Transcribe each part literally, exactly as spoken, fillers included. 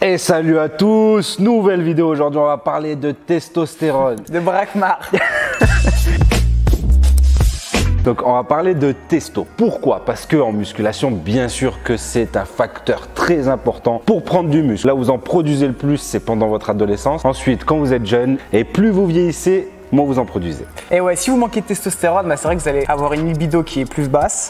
Et salut à tous, nouvelle vidéo. Aujourd'hui on va parler de testostérone. De Brakmar. Donc on va parler de testo. Pourquoi? Parce que en musculation, bien sûr que c'est un facteur très important pour prendre du muscle. Là où vous en produisez le plus, c'est pendant votre adolescence. Ensuite, quand vous êtes jeune et plus vous vieillissez, moins vous en produisez. Et ouais, si vous manquez de testostérone, bah c'est vrai que vous allez avoir une libido qui est plus basse.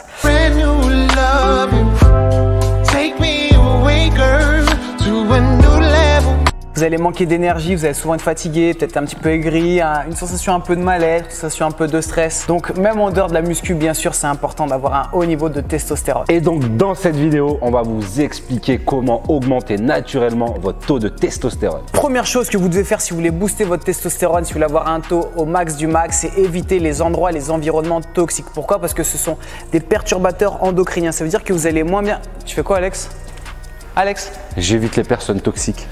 Vous allez manquer d'énergie, vous allez souvent être fatigué, peut-être un petit peu aigri, hein, une sensation un peu de mal-être, une sensation un peu de stress. Donc même en dehors de la muscu, bien sûr, c'est important d'avoir un haut niveau de testostérone. Et donc dans cette vidéo, on va vous expliquer comment augmenter naturellement votre taux de testostérone. Première chose que vous devez faire si vous voulez booster votre testostérone, si vous voulez avoir un taux au max du max, c'est éviter les endroits, les environnements toxiques. Pourquoi? Parce que ce sont des perturbateurs endocriniens. Ça veut dire que vous allez moins bien... Tu fais quoi, Alex? Alex? J'évite les personnes toxiques.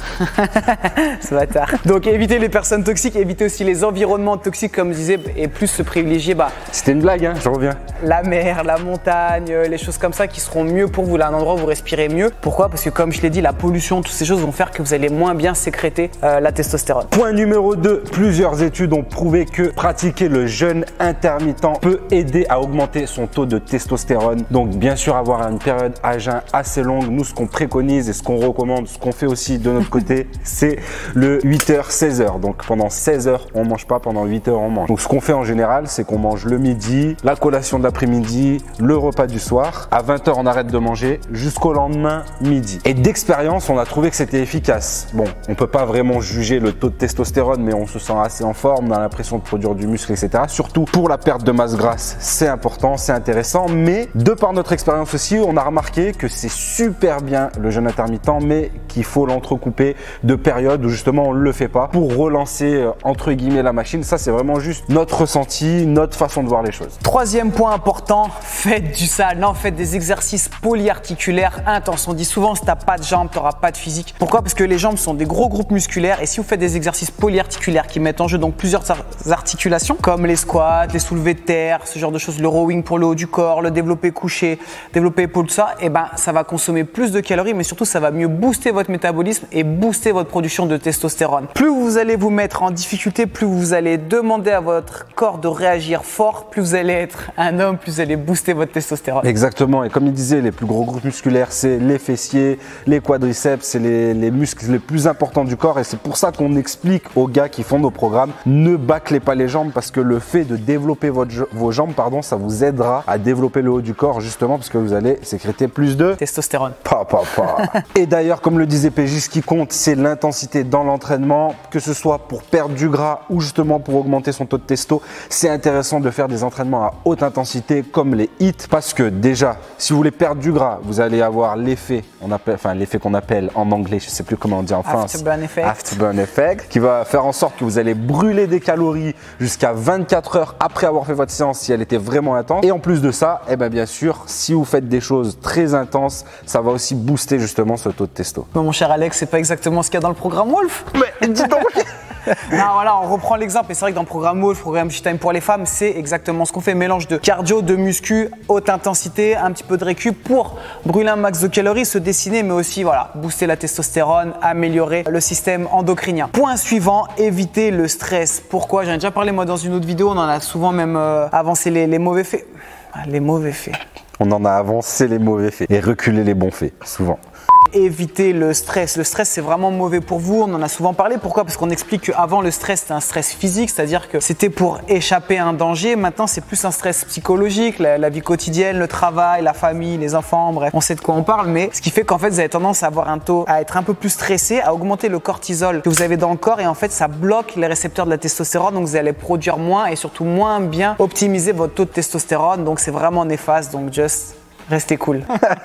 Ce bâtard. Donc évitez les personnes toxiques, évitez aussi les environnements toxiques comme je disais et plus se privilégier bah, C'était une blague, hein, je reviens. La mer, la montagne, les choses comme ça qui seront mieux pour vous, là un endroit où vous respirez mieux. Pourquoi? Parce que comme je l'ai dit, la pollution, toutes ces choses vont faire que vous allez moins bien sécréter euh, la testostérone. Point numéro deux, plusieurs études ont prouvé que pratiquer le jeûne intermittent peut aider à augmenter son taux de testostérone. Donc bien sûr avoir une période à jeûn assez longue, nous ce qu'on préconise et ce qu'on recommande, ce qu'on fait aussi de notre côté, c'est le huit heures seize heures. Donc pendant seize heures, on mange pas, pendant huit heures, on mange. Donc ce qu'on fait en général, c'est qu'on mange le midi, la collation de l'après-midi, le repas du soir. À vingt heures, on arrête de manger jusqu'au lendemain midi. Et d'expérience, on a trouvé que c'était efficace. Bon, on peut pas vraiment juger le taux de testostérone, mais on se sent assez en forme, on a l'impression de produire du muscle, et cetera. Surtout pour la perte de masse grasse, c'est important, c'est intéressant. Mais de par notre expérience aussi, on a remarqué que c'est super bien le jeûne intermittent, mais qu'il faut l'entrecouper de périodes où justement on ne le fait pas pour relancer euh, entre guillemets la machine. Ça c'est vraiment juste notre ressenti, notre façon de voir les choses. Troisième point important, faites du sale, non, faites des exercices polyarticulaires intenses. On dit souvent si tu n'as pas de jambes, tu n'auras pas de physique. Pourquoi? Parce que les jambes sont des gros groupes musculaires et si vous faites des exercices polyarticulaires qui mettent en jeu donc plusieurs articulations comme les squats, les soulevés de terre, ce genre de choses, le rowing pour le haut du corps, le développé couché, développé épaule, tout ça, et ben ça va consommer plus de calories, mais surtout ça va mieux booster votre métabolisme et booster votre production de testostérone. Plus vous allez vous mettre en difficulté, plus vous allez demander à votre corps de réagir fort, plus vous allez être un homme, plus vous allez booster votre testostérone. Exactement, et comme il disait, les plus gros groupes musculaires, c'est les fessiers, les quadriceps, c'est les, les muscles les plus importants du corps et c'est pour ça qu'on explique aux gars qui font nos programmes, ne bâclez pas les jambes parce que le fait de développer votre, vos jambes, pardon, ça vous aidera à développer le haut du corps justement parce que vous allez sécréter plus de testostérone. Pa, pa, pa. Et d'ailleurs, comme le disait P J, ce qui compte, c'est l'intensité dans l'entraînement, que ce soit pour perdre du gras ou justement pour augmenter son taux de testo. C'est intéressant de faire des entraînements à haute intensité comme les hits parce que déjà, si vous voulez perdre du gras, vous allez avoir l'effet, on appelle, enfin l'effet qu'on appelle en anglais, je ne sais plus comment on dit en France, Afterburn effect. Afterburn effect, qui va faire en sorte que vous allez brûler des calories jusqu'à vingt-quatre heures après avoir fait votre séance si elle était vraiment intense. Et en plus de ça, eh ben bien sûr, si vous faites des choses très intenses, ça va aussi booster justement ce taux de testo. Non, mon cher Alex, c'est pas exactement ce qu'il y a dans le programme Wolf. Mais dis donc. Non, voilà, on reprend l'exemple. Et c'est vrai que dans le programme Wolf, le programme G-Time pour les femmes, c'est exactement ce qu'on fait. Mélange de cardio, de muscu, haute intensité, un petit peu de récup pour brûler un max de calories, se dessiner, mais aussi voilà, booster la testostérone, améliorer le système endocrinien. Point suivant, éviter le stress. Pourquoi? J'en ai déjà parlé moi dans une autre vidéo, on en a souvent même euh, avancé les, les mauvais faits. Les mauvais faits. On en a avancé les mauvais faits et reculé les bons faits, souvent. Éviter le stress. Le stress, c'est vraiment mauvais pour vous. On en a souvent parlé. Pourquoi? Parce qu'on explique qu'avant, le stress, c'était un stress physique, c'est-à-dire que c'était pour échapper à un danger. Maintenant, c'est plus un stress psychologique, la, la vie quotidienne, le travail, la famille, les enfants, bref, on sait de quoi on parle. Mais ce qui fait qu'en fait, vous avez tendance à avoir un taux, à être un peu plus stressé, à augmenter le cortisol que vous avez dans le corps et en fait, ça bloque les récepteurs de la testostérone. Donc, vous allez produire moins et surtout moins bien optimiser votre taux de testostérone. Donc, c'est vraiment néfaste. Donc, just restez cool.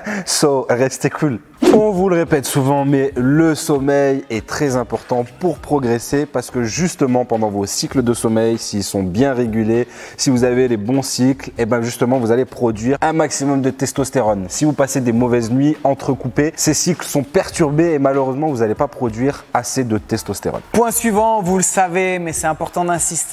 So, restez cool. On vous le répète souvent, mais le sommeil est très important pour progresser parce que justement pendant vos cycles de sommeil, s'ils sont bien régulés, si vous avez les bons cycles, et ben justement vous allez produire un maximum de testostérone. Si vous passez des mauvaises nuits entrecoupées, ces cycles sont perturbés et malheureusement vous n'allez pas produire assez de testostérone. Point suivant, vous le savez, mais c'est important d'insister.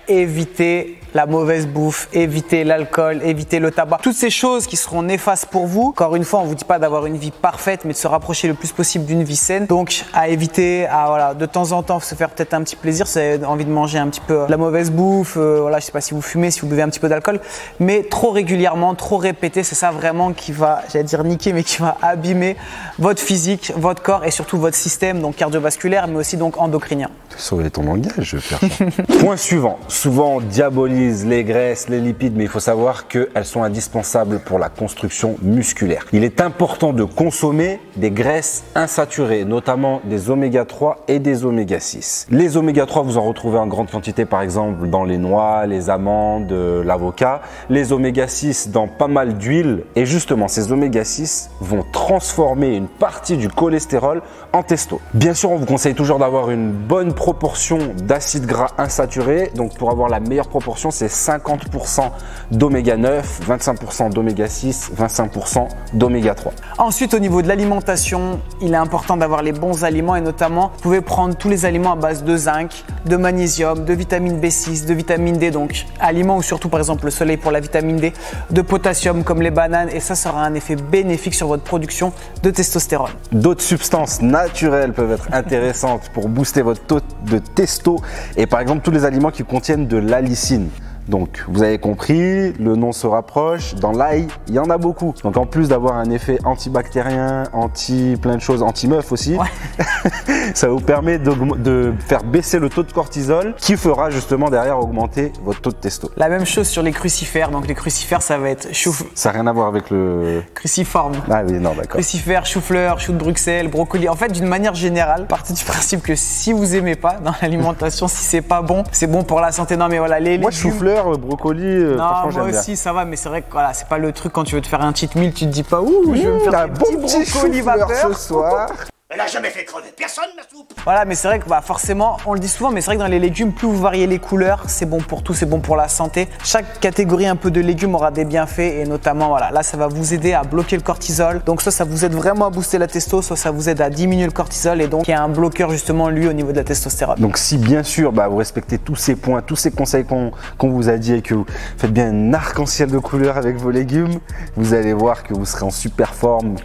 évitez la mauvaise bouffe, évitez l'alcool, évitez le tabac. Toutes ces choses qui seront néfastes pour vous. Encore une fois, on ne vous dit pas d'avoir une vie parfaite, mais de se rapprocher le plus possible d'une vie saine. Donc, à éviter, à voilà, de temps en temps, se faire peut-être un petit plaisir. C'est envie de manger un petit peu la mauvaise bouffe. Euh, voilà, je sais pas si vous fumez, si vous buvez un petit peu d'alcool, mais trop régulièrement, trop répété, c'est ça vraiment qui va, j'allais dire niquer, mais qui va abîmer votre physique, votre corps et surtout votre système, donc cardiovasculaire, mais aussi donc endocrinien. Sauver ton langage, je vais faire ça. Point suivant. Souvent, on diabolise les graisses, les lipides, mais il faut savoir qu'elles sont indispensables pour la construction musculaire. Il est important de consommer des graisses insaturées, notamment des oméga trois et des oméga six. Les oméga trois, vous en retrouvez en grande quantité, par exemple, dans les noix, les amandes, l'avocat. Les oméga six dans pas mal d'huile. Et justement, ces oméga six vont transformer une partie du cholestérol en testo. Bien sûr, on vous conseille toujours d'avoir une bonne proportion d'acides gras insaturés. Donc, pour avoir la meilleure proportion, c'est cinquante pour cent d'oméga neuf, vingt-cinq pour cent d'oméga six, vingt-cinq pour cent d'oméga trois. Ensuite, au niveau de l'alimentation, il est important d'avoir les bons aliments et notamment, vous pouvez prendre tous les aliments à base de zinc, de magnésium, de vitamine B six, de vitamine D, donc aliments ou surtout par exemple le soleil pour la vitamine D, de potassium comme les bananes et ça sera un effet bénéfique sur votre production de testostérone. D'autres substances naturelles peuvent être intéressantes pour booster votre taux de testo et par exemple tous les aliments qui contiennent de l'allicine. Donc, vous avez compris, le nom se rapproche. Dans l'ail, il y en a beaucoup. Donc, en plus d'avoir un effet antibactérien, anti plein de choses, anti-meuf aussi, ouais. Ça vous permet de faire baisser le taux de cortisol qui fera justement derrière augmenter votre taux de testo. La même chose sur les crucifères. Donc, les crucifères, ça va être chou. Ça n'a rien à voir avec le... Cruciforme. Ah oui, non, d'accord. Crucifères, chou-fleur, chou de Bruxelles, brocoli. En fait, d'une manière générale, partez du principe que si vous aimez pas dans l'alimentation, si c'est pas bon, c'est bon pour la santé. Non, mais voilà, les Moi, légumes... chou-fleur, brocoli, euh, non, franchement, moi j'aime aussi bien. ça va, mais c'est vrai que voilà, c'est pas le truc quand tu veux te faire un cheat meal, tu te dis pas ouh, mmh, je vais me faire un bon petit brocoli vapeur ce soir. Elle a jamais fait crever personne, ma soupe. Voilà, mais c'est vrai que bah, forcément, on le dit souvent, mais c'est vrai que dans les légumes, plus vous variez les couleurs, c'est bon pour tout, c'est bon pour la santé. Chaque catégorie un peu de légumes aura des bienfaits et notamment, voilà, là, ça va vous aider à bloquer le cortisol. Donc soit ça vous aide vraiment à booster la testo, soit ça vous aide à diminuer le cortisol et donc il y a un bloqueur justement, lui, au niveau de la testostérone. Donc si bien sûr, bah, vous respectez tous ces points, tous ces conseils qu'on qu'on vous a dit et que vous faites bien un arc-en-ciel de couleurs avec vos légumes, vous allez voir que vous serez en super forme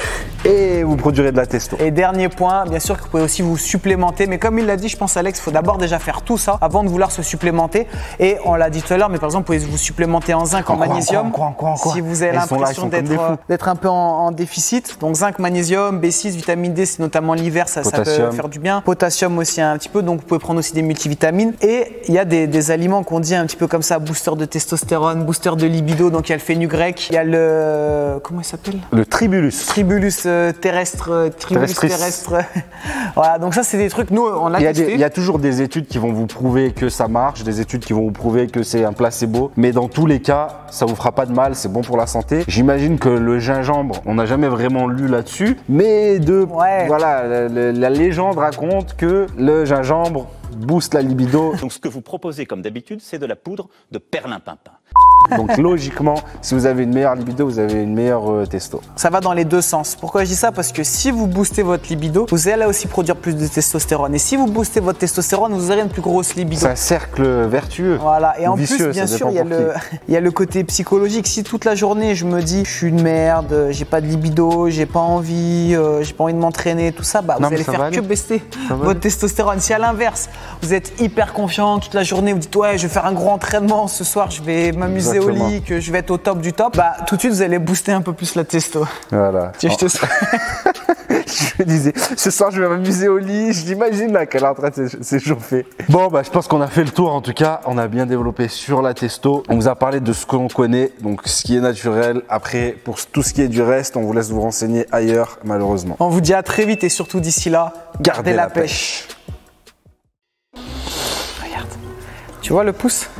et vous produirez de la testo. Et dernier point, bien sûr que vous pouvez aussi vous supplémenter, mais comme il l'a dit, je pense Alex, il faut d'abord déjà faire tout ça avant de vouloir se supplémenter. Et on l'a dit tout à l'heure, mais par exemple, vous pouvez vous supplémenter en zinc, en, en magnésium, quoi, quoi, quoi, quoi. si vous avez l'impression d'être un peu en, en déficit. Donc zinc, magnésium, B six, vitamine D, c'est notamment l'hiver, ça, ça peut faire du bien. Potassium aussi un petit peu, donc vous pouvez prendre aussi des multivitamines. Et il y a des, des aliments qu'on dit un petit peu comme ça, booster de testostérone, booster de libido. Donc il y a le fenugrec, il y a le comment il s'appelle? Le tribulus. Tribulus euh, terrestre, euh, tribulus terrestre. Voilà, donc ça c'est des trucs, nous on l'a testé. Il y a toujours des études qui vont vous prouver que ça marche, des études qui vont vous prouver que c'est un placebo, mais dans tous les cas, ça vous fera pas de mal, c'est bon pour la santé. J'imagine que le gingembre, on n'a jamais vraiment lu là-dessus, mais de ouais. voilà, la, la, la légende raconte que le gingembre booste la libido. Donc ce que vous proposez comme d'habitude, c'est de la poudre de perlimpinpin. Donc logiquement, si vous avez une meilleure libido, vous avez une meilleure euh, testo. Ça va dans les deux sens. Pourquoi je dis ça? Parce que si vous boostez votre libido, vous allez aussi produire plus de testostérone. Et si vous boostez votre testostérone, vous aurez une plus grosse libido. C'est un cercle vertueux. Voilà. Et en vicieux, plus, bien sûr, il y, a le, il y a le côté psychologique. Si toute la journée, je me dis, je suis une merde, j'ai pas de libido, j'ai pas envie, euh, j'ai pas envie de m'entraîner, tout ça, bah, non, vous allez faire que baisser votre testostérone. Si à l'inverse, vous êtes hyper confiant toute la journée, vous dites, ouais, je vais faire un gros entraînement ce soir, je vais m'amuser au lit, que je vais être au top du top, bah tout de suite vous allez booster un peu plus la testo. Voilà. Je, te... je me disais, ce soir je vais m'amuser au lit, je l'imagine là qu'elle est en train de s'échauffer. Bon bah je pense qu'on a fait le tour en tout cas, on a bien développé sur la testo. On vous a parlé de ce que l'on connaît, donc ce qui est naturel. Après pour tout ce qui est du reste, on vous laisse vous renseigner ailleurs malheureusement. On vous dit à très vite et surtout d'ici là, gardez, gardez la, la pêche. pêche. Regarde, tu vois le pouce?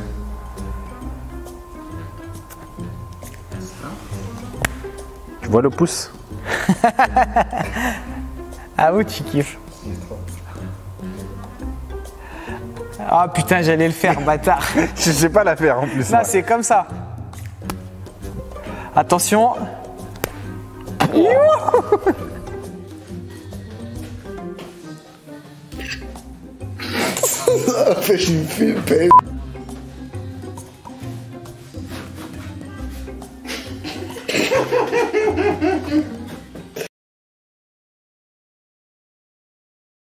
Tu vois le pouce? Ah oui, tu kiffes. Ah oh, putain, j'allais le faire, bâtard. Je sais pas la faire en plus. Là, c'est comme ça. Attention. Ça fait une